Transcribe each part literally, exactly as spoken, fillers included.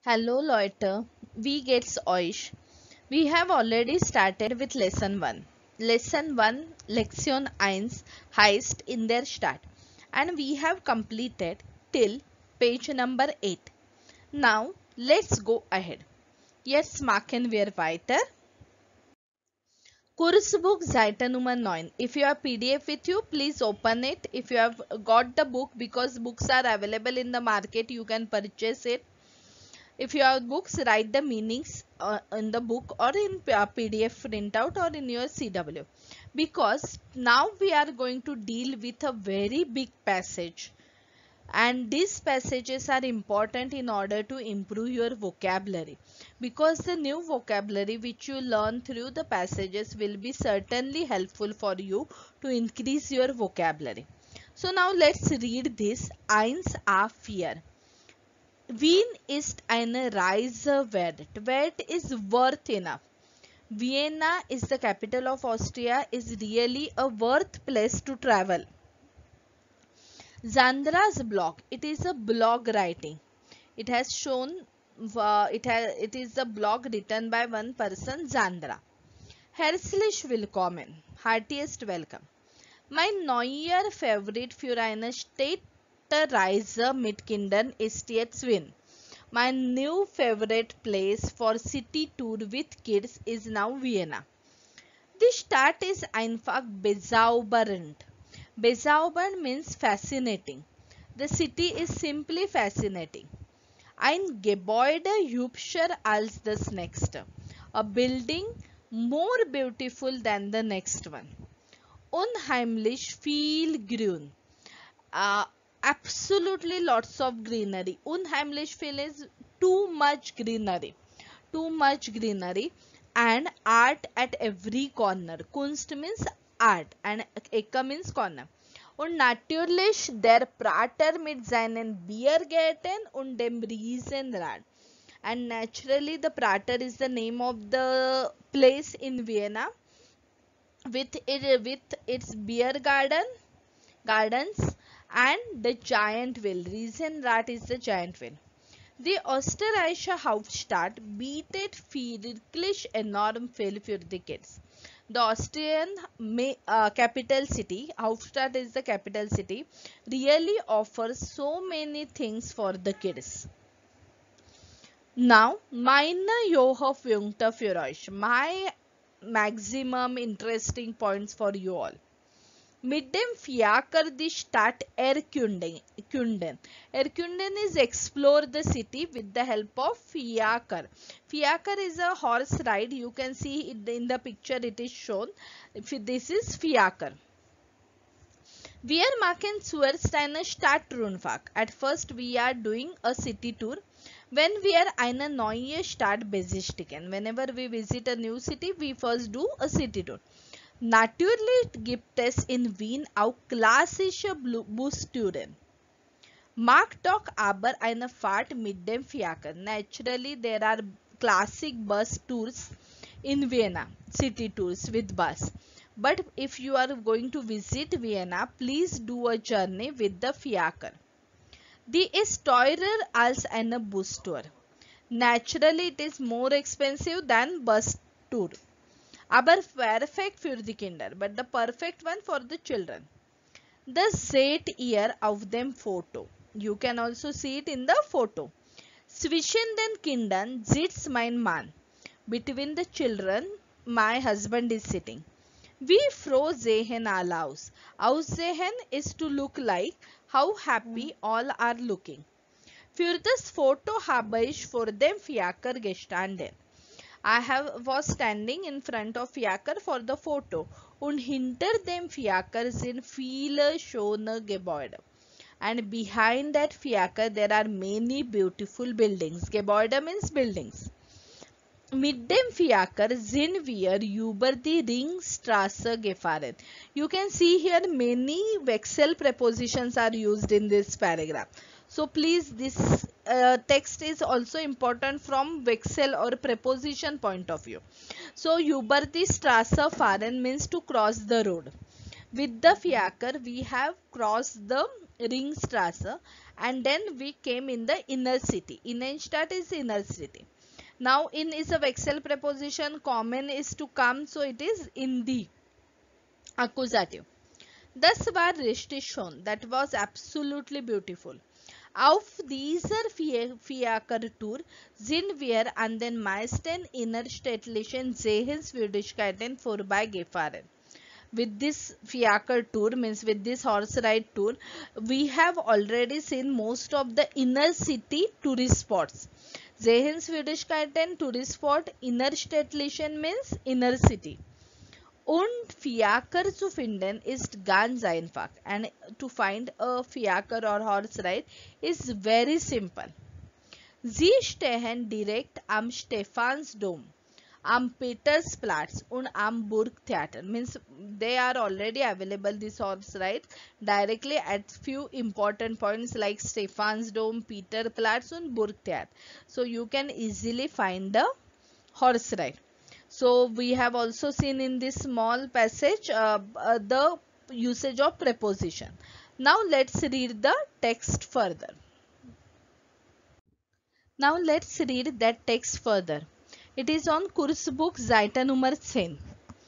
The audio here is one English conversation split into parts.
Hallo Leute, wie geht's euch? We have already started with lesson one. Lesson one, Lektion eins heißt in der Stadt, and we have completed till page number eight. Now let's go ahead. Jetzt machen wir weiter. Kursbuch Seite Nummer nine. If you have P D F with you, please open it. If you have got the book, because books are available in the market, you can purchase it. If you have books, write the meanings uh, in the book or in P D F printout or in your C W, because now we are going to deal with a very big passage, and these passages are important in order to improve your vocabulary, because the new vocabulary which you learn through the passages will be certainly helpful for you to increase your vocabulary. So now let's read this. Eins a vier. Wien ist eine Reise wert. Wert is worth enough. Vienna is the capital of Austria, is really a worth place to travel. Zandra's blog. It is a blog writing. It has shown, uh, it, has, it is a blog written by one person, Zandra. Herzlich willkommen. Heartiest welcome. Mein neuer Favorit für eine Städtereise mit Kindern ist jetzt Wien. My new favorite place for city tour with kids is now Vienna. Die Stadt ist einfach bezaubernd. Bezaubernd means fascinating. The city is simply fascinating. Ein Gebäude hübscher als das nächste. A building more beautiful than the next one. Unheimlich viel Grün. Uh, absolutely lots of greenery. Unheimlich viel is too much greenery. Too much greenery. And art at every corner. Kunst means art and Ecke means corner. Und natürlich der Prater mit seinen Biergärten und dem Riesenrad. And naturally the Prater is the name of the place in Vienna with it, with its beer garden gardens and the giant wheel. Riesenrad is the giant wheel. Die österreichische Hauptstadt bietet wirklich enorm viel für die Kids. The Austrian uh, capital city, Hauptstadt is the capital city, really offers so many things for the kids. Now, meine Hochpunkte für euch. My maximum interesting points for you all. Mit dem Fiaker die Stadt erkunden. Erkunden is explore the city with the help of Fiaker. Fiaker is a horse ride. You can see it in the picture, it is shown. This is Fiaker. Wir machen zuerst eine Stadtrundfahrt. At first we are doing a city tour. When we are eine neue Stadt besichtigen. Whenever we visit a new city, we first do a city tour. Natürlich gibt es in Wien auch klassische Bustouren. Mag doch aber eine Fahrt mit dem Fiaker. Naturally, there are classic bus tours in Vienna, city tours with bus. But if you are going to visit Vienna, please do a journey with the Fiaker. Die ist teurer als eine Bustour. Naturally, it is more expensive than bus tour. Aber perfect für die Kinder, but the perfect one for the children. The seht ihr auf dem Foto. You can also see it in the photo. Zwischen den Kindern sitzt mein Mann. Between the children, my husband is sitting. Wie froh sehen alle aus. Aussehen is to look like, how happy all are looking. Für das Foto habe ich vor dem Fiaker gestanden. I have was standing in front of Fiaker for the photo. Und hinter dem Fiaker sind viele schöne Gebäude. And behind that Fiaker there are many beautiful buildings. Gebäude means buildings. Mit dem Fiaker sind wir über die Ringstraße gefahren. You can see here many Wechsel prepositions are used in this paragraph. So please, this uh, text is also important from Wechsel or preposition point of view. So über die Straße fahren means to cross the road. With the Fiaker we have crossed the Ringstraße and then we came in the inner city. Innenstadt is inner city. Now in is a vexel preposition, common is to come, so it is in the accusative. Das war richtig schön. That was absolutely beautiful. Auf dieser Fiakertour sind wir an den meisten innerstädtlichen Sehenswürdigkeiten vorbeigefahren. With this Fiaker tour, means with this horse ride tour, we have already seen most of the inner city tourist spots. Sehenswürdigkeiten, tourist spot, innerstädtlichen means inner city. Und Fiaker zu finden ist ganz einfach. And to find a Fiaker or horse ride is very simple. Sie stehen direkt am Stephansdom, am Petersplatz und am Burgtheater. Means they are already available, this horse ride, directly at few important points like Stephansdom, Petersplatz and Burgtheater. So you can easily find the horse ride. So we have also seen in this small passage uh, uh, the usage of preposition. Now let's read the text further. Now let's read that text further. It is on Kursbuch Seite Nummer ten.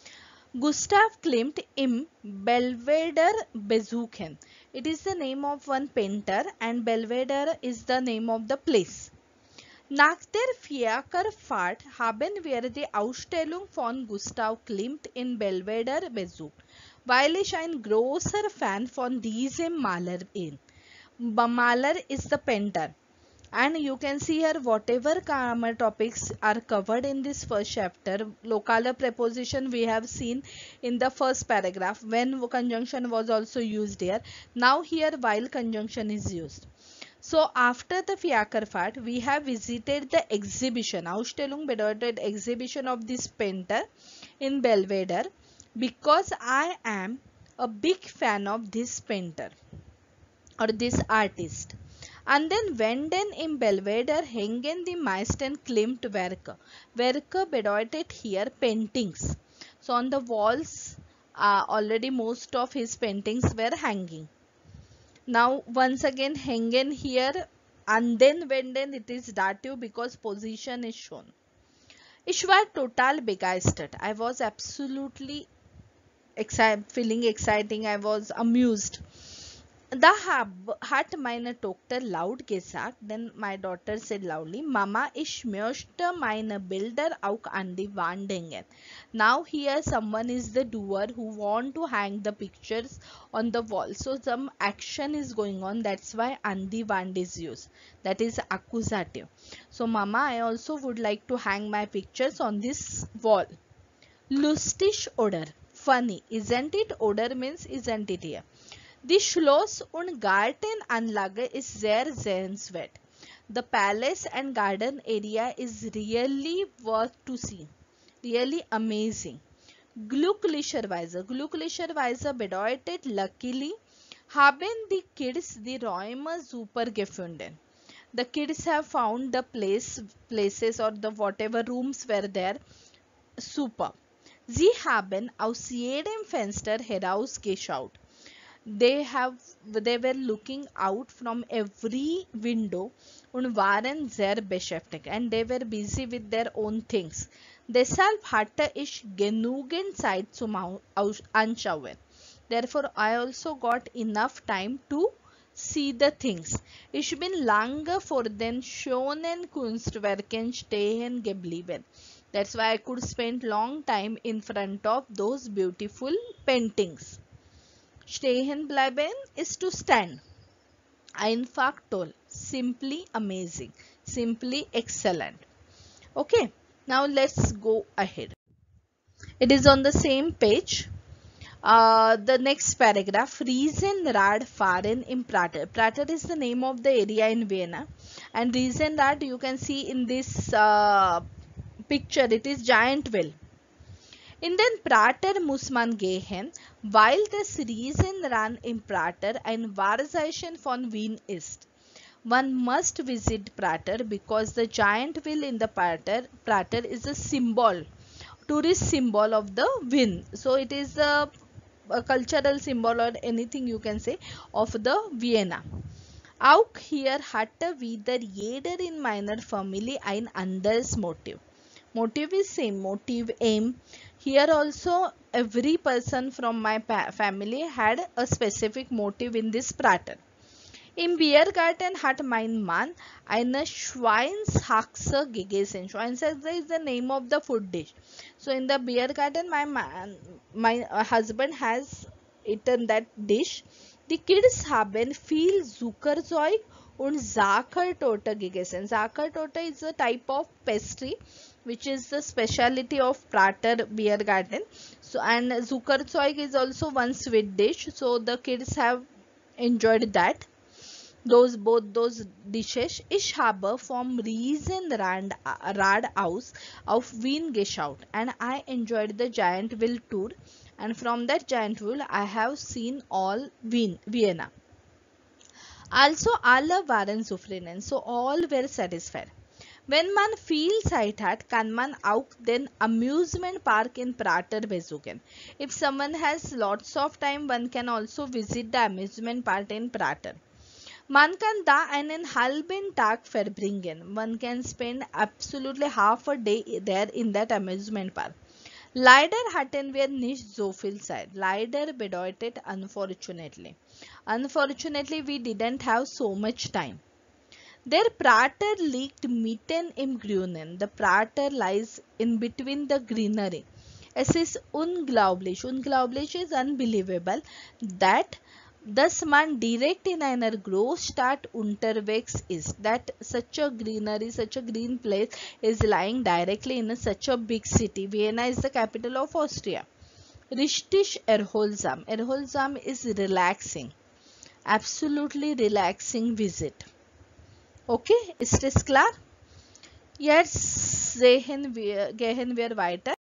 Gustav Klimt im Belvedere besuchen. It is the name of one painter and Belvedere is the name of the place. Nach der Fiakerfahrt haben wir die Ausstellung von Gustav Klimt in Belvedere besucht, weil ich ein großer Fan von diesem Maler bin. Maler is the painter. And you can see here whatever grammar topics are covered in this first chapter. Localer preposition we have seen in the first paragraph when conjunction was also used here. Now here while conjunction is used. So after the Fiakerfahrt we have visited the exhibition. Ausstellung bedeutet exhibition of this painter in Belvedere because I am a big fan of this painter or this artist. And then Wenden im Belvedere hängen die meisten Klimt-Werke. Werke bedeutet here paintings. So on the walls uh, already most of his paintings were hanging. Now once again hängen here and then Wenden, it is dative because position is shown. Ich war total begeistert. I was absolutely exci feeling exciting. I was amused. Da hat meine Tochter laut gesagt, then my daughter said loudly, Mama, ich möchte meine Bilder auch an die Wand hängen. Now here someone is the doer who want to hang the pictures on the wall. So some action is going on, that's why an die Wand is used. That is accusative. So Mama, I also would like to hang my pictures on this wall. Lustig oder? Funny. Isn't it? Oder means isn't it here? Die Schloss- und Gartenanlage is sehr sehenswert. The palace and garden area is really worth to see. Really amazing. Glücklicherweise. Glücklicherweise bedeutet luckily haben die Kids die Räume super gefunden. The kids have found the place, places or the whatever rooms were there super. Sie haben aus jedem Fenster herausgeschaut. They have they were looking out from every window und waren sehr beschäftigt and they were busy with their own things. Deshalb hatte ich genügend Zeit zum Anschauen. Therefore I also got enough time to see the things. Ich bin lange vor den schönen Kunstwerken stehen geblieben. That's why I could spend long time in front of those beautiful paintings. Stehen bleiben is to stand. Einfach toll. Simply amazing. Simply excellent. Okay. Now let's go ahead. It is on the same page. Uh, the next paragraph. Riesenrad fahren im Prater. Prater is the name of the area in Vienna. And Riesenrad you can see in this uh, picture. It is giant wheel. In den Prater muss man gehen, weil das Riesenrad im Prater ein Wahrzeichen von Wien ist. One must visit Prater because the giant wheel in the Prater, Prater is a symbol, tourist symbol of the Wien. So it is a, a cultural symbol or anything you can say of the Vienna. Auch hier hatte wieder jeder in meiner Familie ein anderes Motiv. Motive is same, motive, aim. Here also every person from my family had a specific motive in this prater. Im Biergarten hat mein Mann eine Schweinshaxe gegessen. Schweinshaxe is the name of the food dish. So in the beer garden, my man, my uh, husband has eaten that dish. Die Kids haben viel Zuckerzeug und Sachertorte gegessen. Sachertorte is a type of pastry which is the speciality of Prater beer garden. So and Zuckerzeug is also one sweet dish. So the kids have enjoyed that. Those both those dishes. Ich habe vom Riesenrad Rathaus auf Wien geschaut and I enjoyed the giant wheel tour, and from that giant wheel I have seen all Wien, Vienna. Also alle waren zufrieden, so all were satisfied. Wenn man viel Zeit hat, kann man auch den Amusement Park in Prater besuchen. If someone has lots of time, one can also visit the amusement park in Prater. Man kann da einen halben Tag verbringen. One can spend absolutely half a day there in that amusement park. Leider hatten wir nicht so viel Zeit. Leider bedeutet unfortunately. Unfortunately, we didn't have so much time. Der Prater liegt mitten im Grünen. The Prater lies in between the greenery. Es ist unglaublich. Unglaublich is unbelievable that dass man direkt in einer Großstadt unterwegs ist. That such a greenery, such a green place is lying directly in a, such a big city. Vienna is the capital of Austria. Richtig erholsam. Erholsam is relaxing. Absolutely relaxing visit. Okay, ist es klar? Jetzt sehen wir, gehen wir weiter.